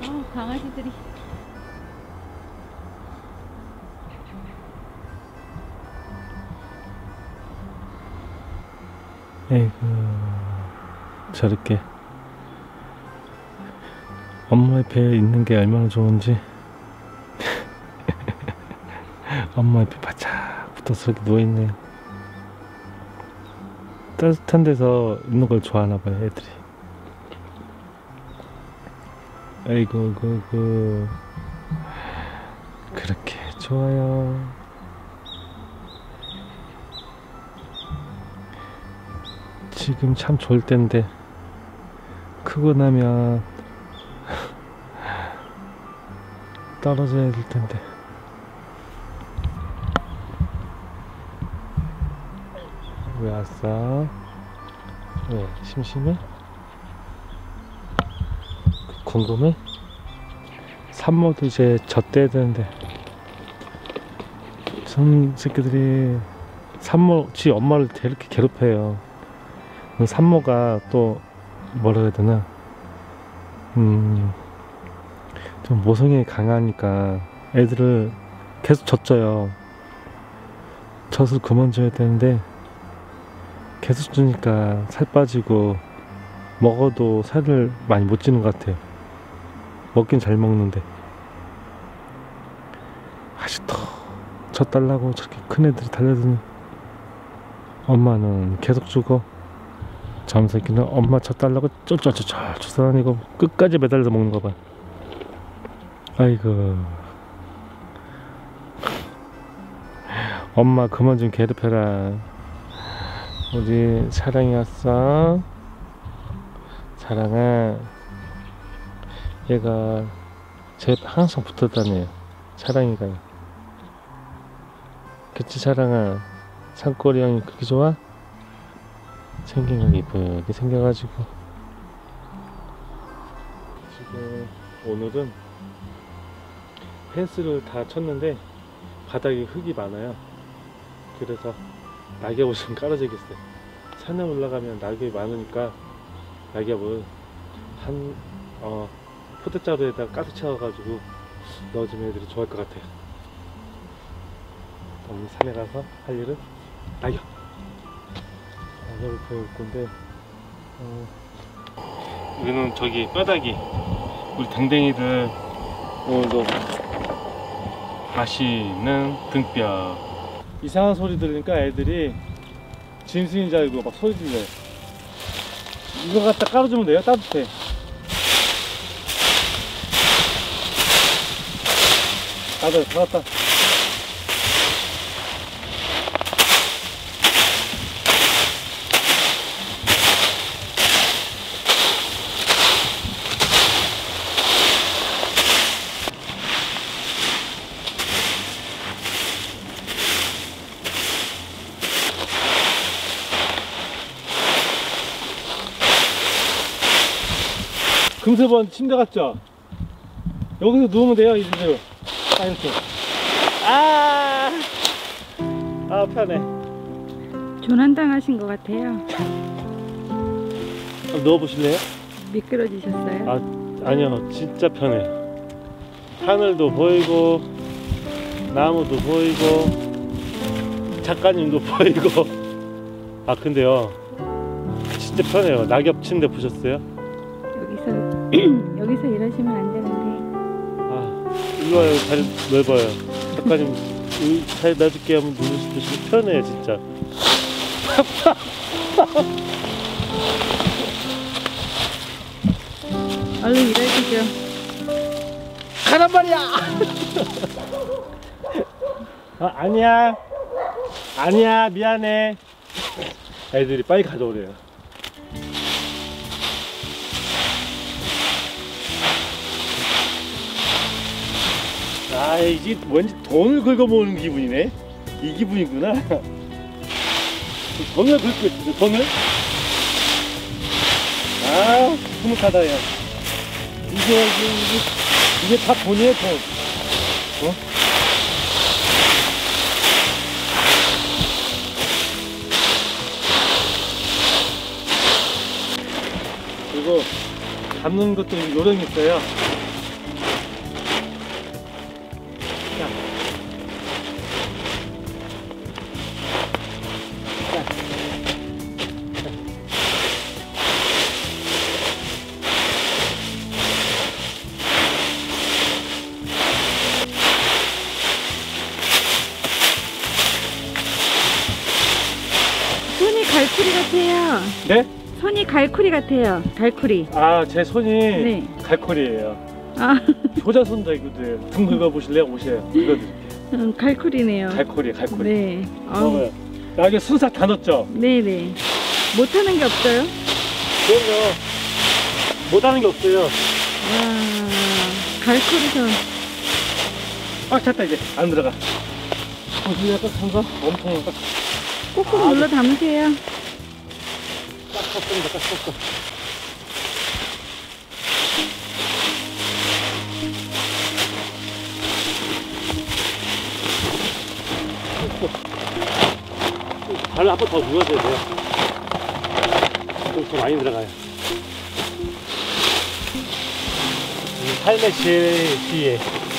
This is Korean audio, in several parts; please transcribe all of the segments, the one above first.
강아지들이. 에이구, 저렇게 엄마의 배에 있는 게 얼마나 좋은지. 엄마의 배 바짝 붙어서 이렇게 누워있네요. 따뜻한 데서 있는 걸 좋아하나 봐요, 애들이. 아이고, 그렇게 좋아요. 지금 참 좋을 텐데 크고 나면 떨어져야 될 텐데. 왜 왔어? 왜 심심해? 궁금해? 산모도 이제 젖대야 되는데 some 새끼들이 산모 지 엄마를 이렇게 괴롭혀요. 산모가 또 뭐라 해야 되나, 좀 모성애가 강하니까 애들을 계속 젖줘요. 젖을 그만 줘야 되는데 계속 주니까 살 빠지고, 먹어도 살을 많이 못 찌는 것 같아요. 먹긴 잘 먹는데 아직도 젖 달라고 저렇게 큰 애들이 달려드는. 엄마는 계속 주고 잠새끼는 엄마 젖 달라고 쫄쫄쫄쫄 쫓아다니고 끝까지 매달려 먹는 거 봐. 아이고, 엄마 그만 좀 괴롭혀라. 우리 사랑이 왔어. 사랑아, 얘가 제 항상 붙어 다녀요. 사랑이가요. 그치 사랑아? 산골이 형이 그렇게 좋아? 생긴 거 이쁘게 생겨가지고. 지금 오늘은 펜스를 다 쳤는데 바닥에 흙이 많아요. 그래서 낙엽을 좀 깔아주겠어요. 산에 올라가면 낙엽이 많으니까 낙엽을 한 포대자루에다 가득 채워가지고 넣어주면 애들이 좋아할 것 같아요. 오늘 산에 가서 할 일은 낙엽을 배울 건데, 여기는 저기 뼈다귀, 우리 댕댕이들 오늘도 맛있는 등뼈. 이상한 소리 들으니까 애들이 짐승인 줄 알고 막 소리 질러요. 이거 갖다 깔아주면 돼요. 따뜻해. 나도 다 갖다. 금세번 침대 같죠? 여기서 누우면 돼요, 이대로. 딱 이렇게. 편해. 조난당하신 것 같아요. 한번 누워보실래요? 미끄러지셨어요? 아니요, 진짜 편해. 하늘도 보이고 나무도 보이고 작가님도 보이고. 근데요 진짜 편해요. 낙엽 침대 보셨어요? 여기서 이러시면 안 되는데. 일로 와요. 다리 넓어요. 작가님 다리 넓게 하면 누우시면 편해요 진짜. 얼른 일하시죠. 가란 말이야. 아니야 미안해. 애들이 빨리 가져오래요. 이게 왠지 돈을 긁어모으는 기분이네. 이 기분이구나. 돈을 긁고 있어. 돈을. 흐뭇하다 야. 이게 다 돈이에요, 돈. 그리고 잡는 것도 요령이 있어요. 네? 손이 갈쿠리 같아요. 갈쿠리. 아, 제 손이 네. 갈콜이에요. 아, 효자손도 이거들 등 긁어보실래요? 오세요. 긁어드릴게요. 갈쿠리네요. 갈콜이, 갈콜이. 네. 먹어요. 낙엽 순삭 다 넣었죠? 네네. 못하는 게 없어요? 그럼요. 못하는 게 없어요. 와, 갈쿠리 손. 꽉 찼다 이제. 안 들어가. 정신이 딱 찬가? 엄청 딱 꾹꾹 눌러 담으세요. 찼습니다. 딱 찼어. 발을 한 번 더 누워줘야 돼요. 좀 더 많이 들어가요. 삶의 지혜.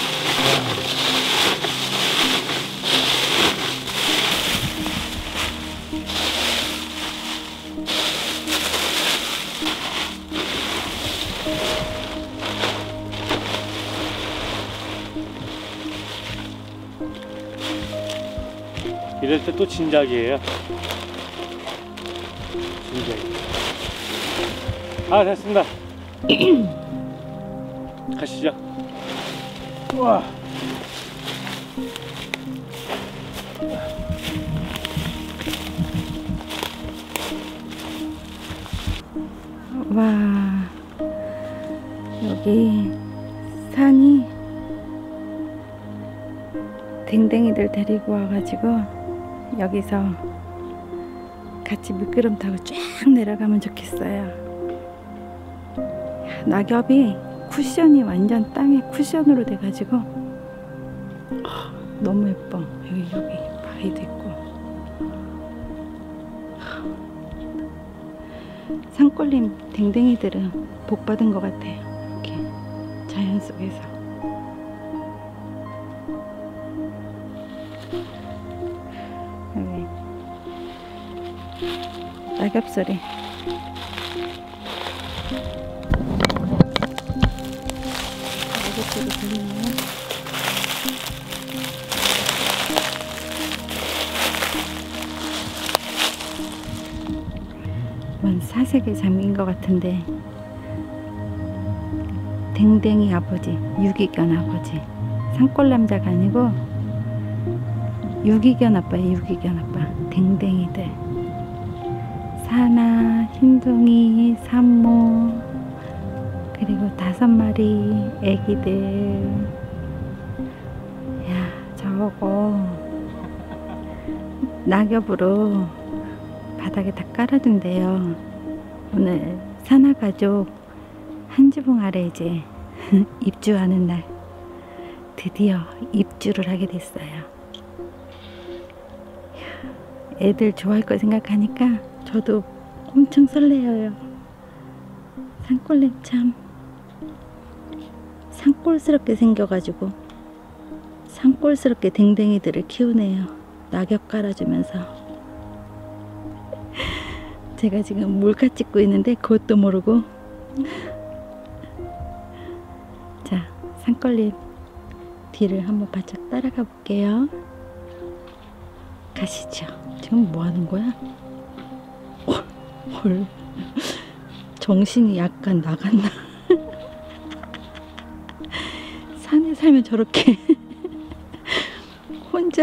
이럴 때 또 진작이에요. 진작. 아, 됐습니다. 가시죠. 우와. 와, 여기 산이 댕댕이들 데리고 와가지고 여기서 같이 미끄럼 타고 쫙 내려가면 좋겠어요. 낙엽이 쿠션이 완전 땅에 쿠션으로 돼가지고 너무 예뻐. 여기 바위도 있고 산골림 댕댕이들은 복 받은 것 같아요. 이렇게 자연 속에서. 여기 낙엽 소리. 낙엽 소리 들리나요? 뭔 사색에 잠긴 것 같은데 댕댕이 아버지, 유기견 아버지, 산골 남자가 아니고 유기견 아빠예요. 유기견 아빠. 댕댕이들, 사나, 흰둥이, 산모, 그리고 5마리 애기들. 야, 저거 낙엽으로 바닥에 다 깔아둔대요. 오늘 사나 가족 한 지붕 아래 이제 입주하는 날 드디어 입주를 하게 됐어요. 애들 좋아할 거 생각하니까 저도 엄청 설레어요. 산골님 참 산골스럽게 생겨가지고 산골스럽게 댕댕이들을 키우네요. 낙엽 깔아주면서. 제가 지금 몰카 찍고 있는데 그것도 모르고. 자, 산골님 뒤를 한번 바짝 따라가 볼게요. 가시죠. 지금 뭐 하는 거야? 헐, 정신이 약간 나갔나? 산에 살면 저렇게 혼자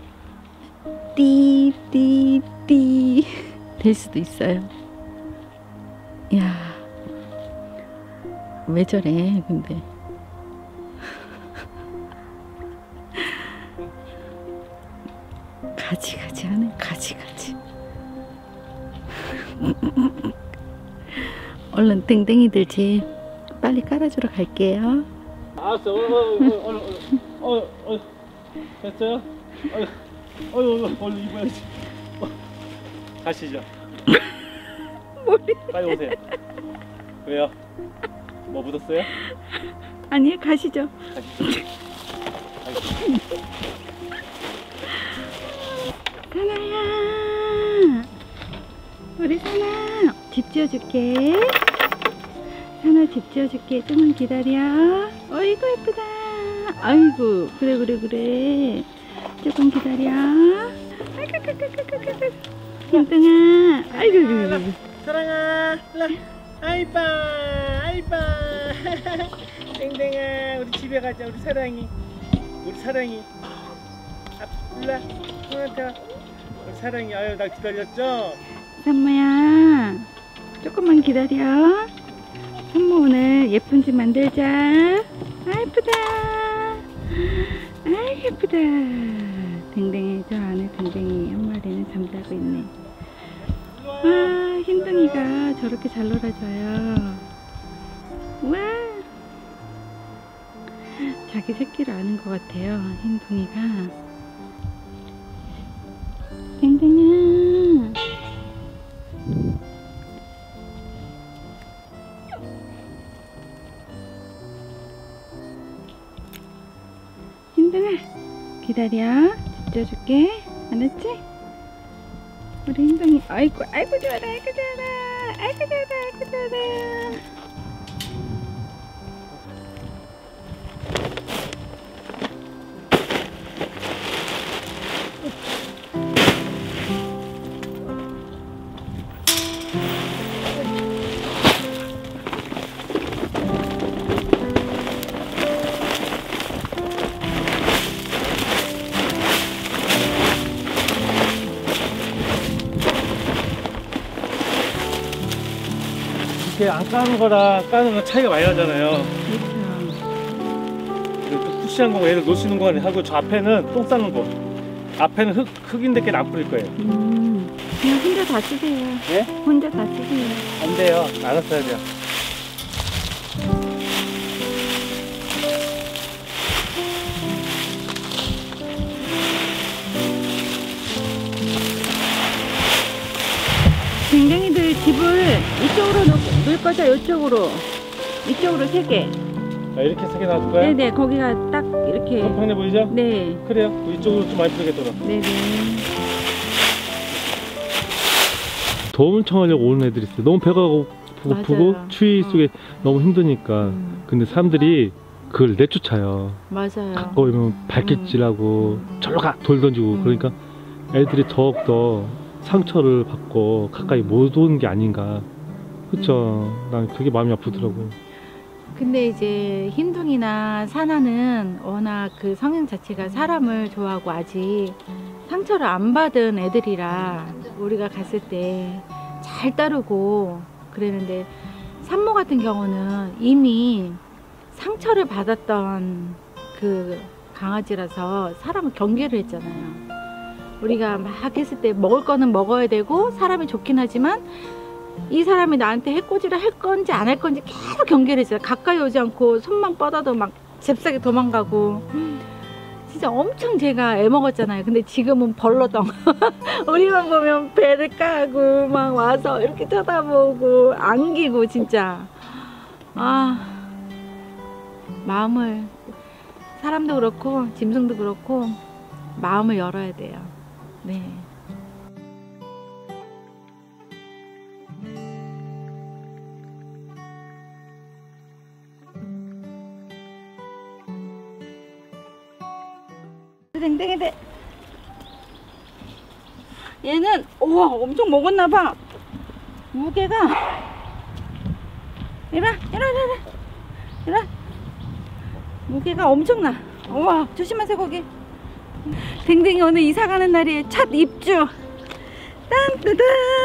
띠띠띠 될 수도 있어요. 야, 왜 저래 근데. 가지가지 하네. 가지가지. 얼른 댕댕이들 집 빨리 깔아주러 갈게요. 알았어. 됐어요? 얼른 입어야지. 가시죠. 머리. 빨리 오세요. 왜요? 뭐 묻었어요? 아니, 가시죠. 가시죠. 사나야, 우리 사나 집 지어줄게. 사나 집 지어줄게. 조금만 기다려. 어이구 예쁘다. 아이고, 그래. 조금 기다려. 아이고, 흰둥아. 아이고. 사랑아, 일라. 아이빠, 아이빠. 땡땡아, 우리 집에 가자. 우리 사랑이. 일라. 형한테 와. 우리 사랑이. 아유, 나 기다렸죠? 산모야, 조금만 기다려. 산모 오늘 예쁜 집 만들자. 아, 예쁘다. 아, 예쁘다. 댕댕이, 저 안에 댕댕이 한 마리는 잠자고 있네. 아, 흰둥이가 저렇게 잘 놀아줘요. 와, 자기 새끼를 아는 것 같아요, 흰둥이가. 댕댕아. 흰둥아, 기다려. 집 줘줄게. 알았지? 우리 흰둥이. 아이고, 아이고 좋아라, 아이고 좋아라, 아이고 좋아라, 아이고 좋아라. 이렇게 안 까는 거랑 까는 거 차이가 많이 나잖아요. 그렇죠. 그 푸시한 거고 얘를 놓치는 거 하고 저 앞에는 똥 싸는 거. 앞에는 흙인데께 안 뿌릴 거예요. 그냥 혼자 다 쓰세요. 예? 혼자 다 쓰세요. 안 돼요. 알아서 해야 돼요. 댕댕이들 집을 이쪽으로 놓을 거죠? 이쪽으로 3개. 자, 이렇게 3개 놔둘까요? 네네, 거기가 딱 이렇게. 평평해 보이죠? 네. 그래요. 이쪽으로 좀 많이 뿌리겠더라. 네네. 도움을 청하려고 오는 애들이 있어요. 너무 배가 고프고 맞아요. 추위 속에 너무 힘드니까. 근데 사람들이 그걸 내쫓아요. 맞아요. 가까우면 발길질하고 절로 가! 돌 던지고. 그러니까 애들이 더욱더 상처를 받고 가까이 못 오는 게 아닌가. 그쵸? 난 그게 마음이 아프더라고. 근데 이제 흰둥이나 사나는 워낙 그 성향 자체가 사람을 좋아하고 아직 상처를 안 받은 애들이라 우리가 갔을 때 잘 따르고 그랬는데, 산모 같은 경우는 이미 상처를 받았던 그 강아지라서 사람을 경계를 했잖아요. 우리가 막 했을 때 먹을 거는 먹어야 되고 사람이 좋긴 하지만 이 사람이 나한테 해코지를 할 건지 안 할 건지 계속 경계를 했어요. 가까이 오지 않고 손만 뻗어도 막 잽싸게 도망가고. 진짜 엄청 제가 애먹었잖아요. 근데 지금은 벌러덩. 우리만 보면 배를 까고 막 와서 이렇게 쳐다보고 안기고. 진짜 마음을, 사람도 그렇고 짐승도 그렇고 마음을 열어야 돼요. 네. 댕댕이들, 얘는 우와 엄청 먹었나봐. 무게가 이라 무게가 엄청나. 우와, 조심하세요 거기. 댕댕이 오늘 이사 가는 날이에요. 첫 입주. 딴따단.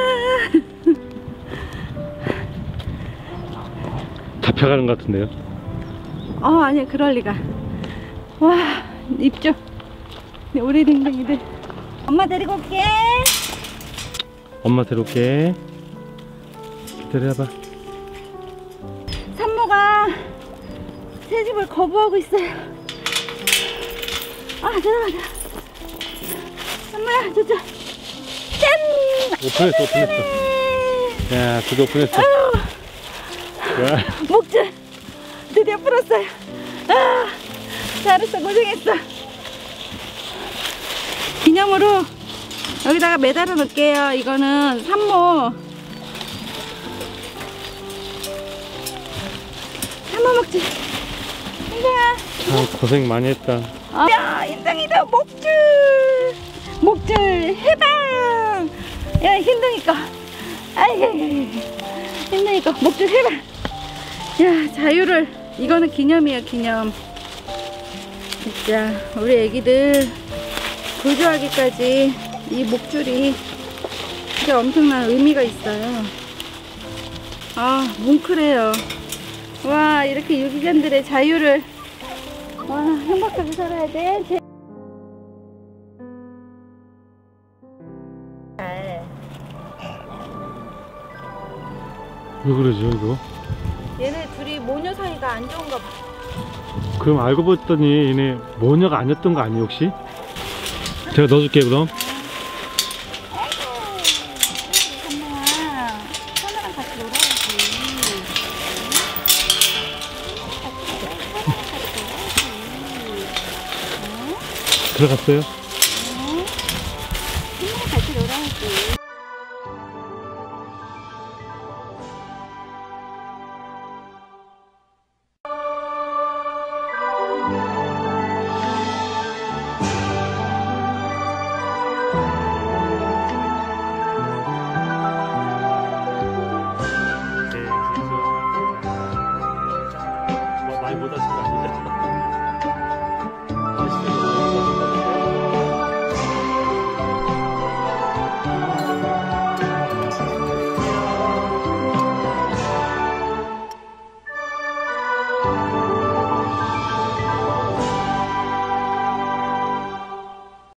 잡혀가는 것 같은데요? 아니야, 그럴 리가. 와, 입주. 네, 우리 댕댕이들. 엄마 데리고 올게. 엄마 데려올게. 기다려봐. 산모가 새 집을 거부하고 있어요. 들어가자. 산모야, 저쪽. 짠! 오픈했어. 야, 드디어 오픈했어. 야. 목줄 드디어 풀었어요. 잘했어, 고생했어. 기념으로 여기다가 매달아 놓을게요. 이거는 산모 목줄. 인정아, 참 고생 많이 했다. 야, 인정이다. 목줄 해방. 야, 흰둥이 거 아이, 힘드니까 목 좀 해봐. 야, 자유를, 이거는 기념이야, 기념. 진짜, 우리 애기들 구조하기까지 이 목줄이 진짜 엄청난 의미가 있어요. 아, 뭉클해요. 와, 이렇게 유기견들의 자유를, 와, 행복하게 살아야 돼. 왜 그러죠 이거? 얘네 둘이 모녀 사이가 안 좋은가 봐. 그럼 알고 봤더니 얘네 모녀가 아니었던 거 아니 혹시? 제가 넣어줄게 그럼. 선명아, 선우랑 같이 놀아야지. 들어갔어요?